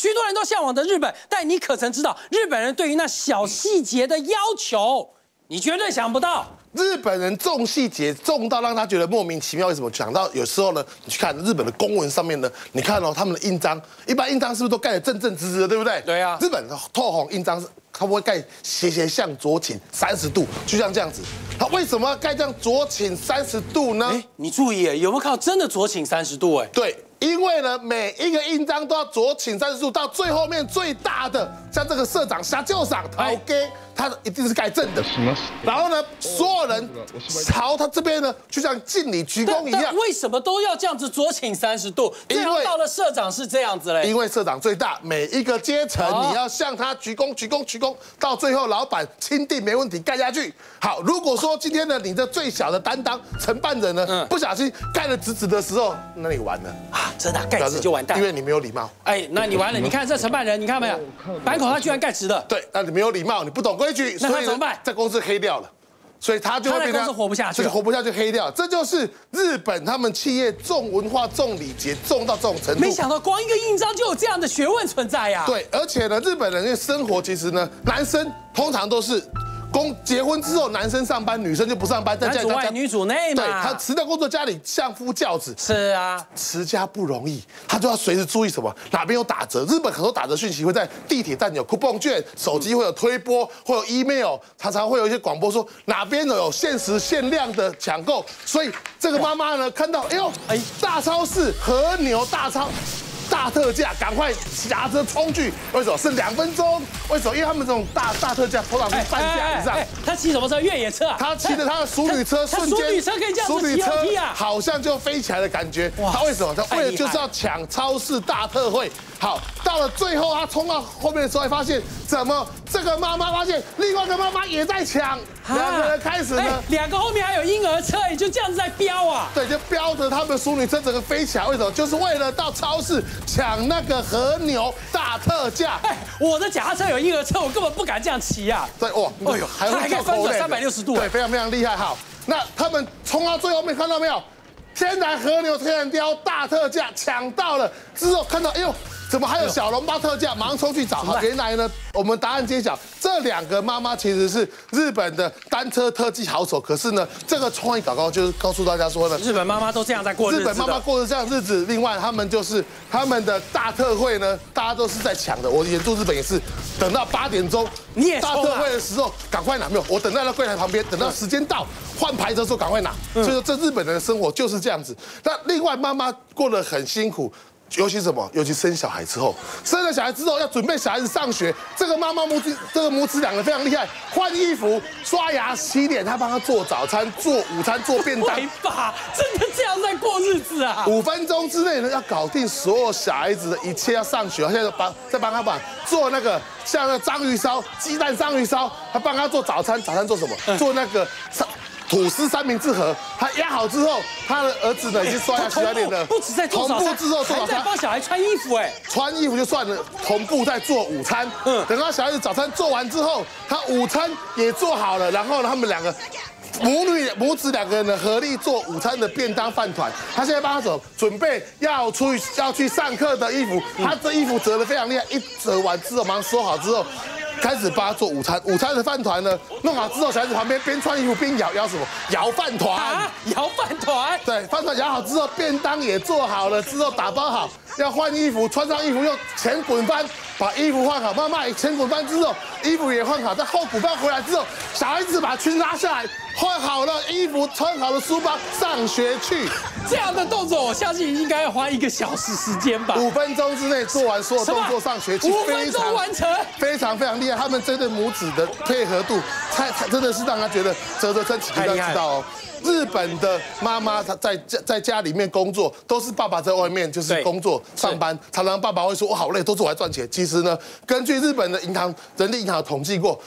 许多人都向往的日本，但你可曾知道日本人对于那小细节的要求？你绝对想不到。 日本人重细节，重到让他觉得莫名其妙。为什么？讲到有时候呢，你去看日本的公文上面呢，你看哦，他们的印章，一般印章是不是都盖得正正直直的，对不对？ 对啊。 日本的透红印章是，它会盖斜向左倾30度，就像这样子。它为什么要盖这样左倾30度呢？ 哎，你注意，有没有看到真的左倾30度？哎， 对。 因为呢，每一个印章都要左倾30度，到最后面最大的，像这个社长、下旧赏、陶给，他一定是盖正的。然后呢，所有人朝他这边呢，就像敬礼鞠躬一样。 为什么都要这样子左倾30度？因为到了社长是这样子嘞。 因为社长最大，每一个阶层你要向他鞠躬、鞠躬、鞠躬，到最后老板钦定没问题，盖下去。好，如果说今天呢，你这最小的担当承办人呢，不小心盖得直直的时候，那你完了啊！ 真的盖直就完蛋， 因为你没有礼貌。 哎，那你完了！你看这承办人，你看没有？板口他居然盖直的。 对，那你没有礼貌，你不懂规矩， 那他怎么办？ 在公司黑掉了，所以他就会变成公司活不下去， 活不下去黑掉。这就是日本他们企业重文化、重礼节，重到这种程度。 没想到光一个印章就有这样的学问存在呀。 对，而且呢，日本人的生活其实呢，男生通常都是。 结婚之后，男生上班，女生就不上班，在家里男主外女主内嘛。 对，他辞掉工作，家里相夫教子。 是啊， 持家不容易，他就要随时注意什么，哪边有打折。日本很多打折讯息会在地铁站有 coupon 券，手机会有推播，会有 email， 常常会有一些广播说哪边有限时限量的抢购。所以这个妈妈呢，看到大超市和牛大超。 大特价，赶快夹着冲去！为什么剩2分钟？为什么？因为他们这种大特价，通常是半价以上。 他骑什么车？越野车啊？ 他骑着他的淑女车，瞬间淑女车可以这样子骑楼梯啊， 好像就飞起来的感觉。他为什么？他为了就是要抢超市大特惠。好，到了最后，他冲到后面的时候，还发现怎么这个妈妈发现另外一个妈妈也在抢，两个人开始呢 ，2个后面还有婴儿车，也就这样子在飙啊。 对，就飙着他们的淑女车整个飞起来。为什么？就是为了到超市。 抢那个和牛大特价！ 哎，我的脚踏车有婴儿车，我根本不敢这样骑啊！ 对，哇，哎呦，还可以翻转360度， 对，非常非常厉害。好，那他们冲到最后面，看到没有？天然和牛、天然貂大特价，抢到了之后，看到，哎呦，怎么还有小笼包特价？马上冲去找。好，原来呢，我们答案揭晓，这2个妈妈其实是日本的单车特技好手。可是呢，这个创意搞高就是告诉大家说呢， 日本妈妈都这样在过日子。 日本妈妈过着这样日子。另外，他们的大特惠呢，大家都是在抢的。我以前住日本也是，等到8点钟， 你也大特惠的时候赶快拿，没有，我等在了柜台旁边，等到时间到换牌的时候赶快拿。所以说，这日本人的生活就是这样子。那另外，妈妈过得很辛苦。 尤其什么？尤其生小孩之后，生了小孩之后要准备小孩子上学，这个妈妈母子2个非常厉害，换衣服、刷牙、洗脸，她帮他做早餐、做午餐、做便当。 会吧？真的这样在过日子啊 ？5分钟之内呢，要搞定所有小孩子的一切要上学，现在再帮他做那个像那个章鱼烧、鸡蛋章鱼烧，他帮他做早餐，早餐做什么？做那个。 吐司3明治盒，他压好之后，他的儿子呢已经刷牙洗完脸了。 不止在做早餐， 之后做早餐， 还在帮小孩穿衣服哎。 穿衣服就算了，同步在做午餐。等到小孩子早餐做完之后，他午餐也做好了，然后呢，他们2个母子2个人呢合力做午餐的便当饭团。他现在帮他准备要去上课的衣服，他这衣服折得非常厉害，一折完之后马上收好之后。 开始帮他做午餐，午餐的饭团呢弄好之后，小孩子旁边边穿衣服边摇什么？摇饭团啊， 摇饭团。对， 饭团摇好之后，便当也做好了，之后打包好，要换衣服，穿上衣服用前滚翻把衣服换好，妈妈也前滚翻之后，衣服也换好，再后滚翻回来之后，小孩子把裙拉下来，换好了衣服，穿好了书包，上学去。 这样的动作，我相信应该要花1个小时时间吧。 5分钟之内做完所有动作，上学去 ，5分钟完成， 非常非常厉害。他们这对母子的配合度，真的是让他觉得啧啧称奇。大家知道哦，日本的妈妈她在家里面工作，都是爸爸在外面就是工作上班，常常爸爸会说我好累，都是我来赚钱。其实呢，根据日本的人力银行统计过。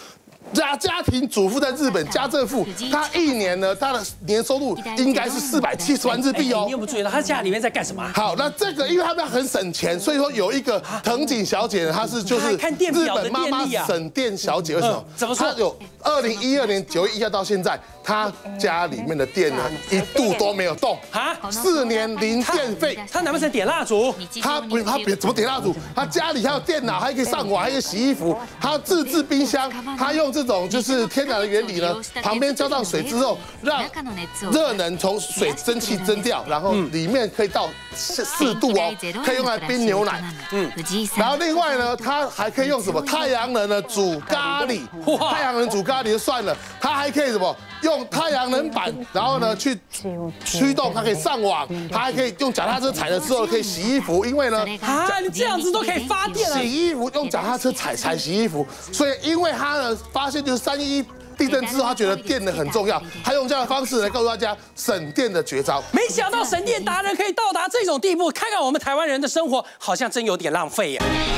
家庭主妇在日本家政妇，她一年呢，她的年收入应该是470万日币哦。 你有没有注意到她家里面在干什么？ 好，那这个因为他们很省钱，所以说有一个藤井小姐呢，她是就是日本妈妈省电小姐。为什么？ 怎么说？ 她有2012年9月1号到现在，她家里面的电呢一度都没有动啊，4年零电费。 她难不成点蜡烛？ 她怎么点蜡烛？她家里还有电脑，还可以上网，还可以洗衣服，她自制冰箱，她用这种就是天然的原理呢，旁边浇上水之后，让热能从水蒸气蒸掉，然后里面可以到4度哦，可以用来冰牛奶。然后另外呢，它还可以用什么太阳能呢煮咖喱？太阳能煮咖喱就算了，它还可以什么？用太阳能板，然后呢去驱动，它可以上网，它还可以用脚踏车踩了之后可以洗衣服，因为呢你这样子都可以发电了。 洗衣服用脚踏车踩洗衣服，所以因为他呢发现就是311地震之后，他觉得电能很重要，他用这样的方式来告诉大家省电的绝招。 没想到省电达人可以到达这种地步，看看我们台湾人的生活好像真有点浪费耶。